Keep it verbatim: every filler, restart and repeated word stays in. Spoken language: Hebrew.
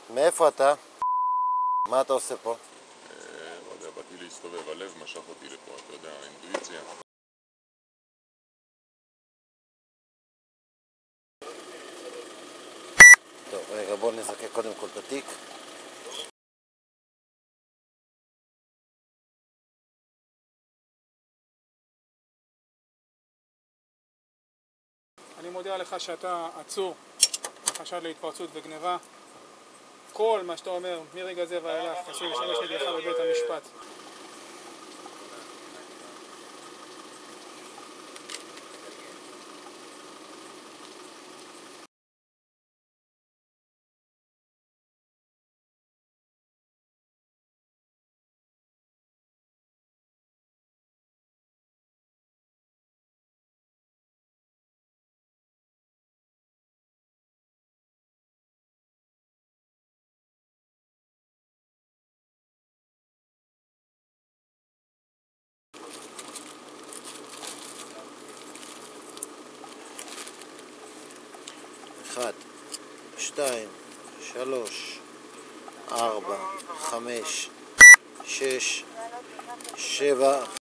מאיפה אתה? מה אתה עושה פה? לא יודע, באתי להסתובב, הלב משך אותי לפה, אתה יודע, האינטואיציה. טוב, רגע, בוא נזקק קודם כל את התיק. אני מודיע לך שאתה עצור בחשד להתפרצות וגניבה. כל מה שאתה אומר מרגע זה ואילך עשוי לשמש נגדך בבית המשפט. אחד, שתיים, שלוש, ארבע, חמש, שש, שבע,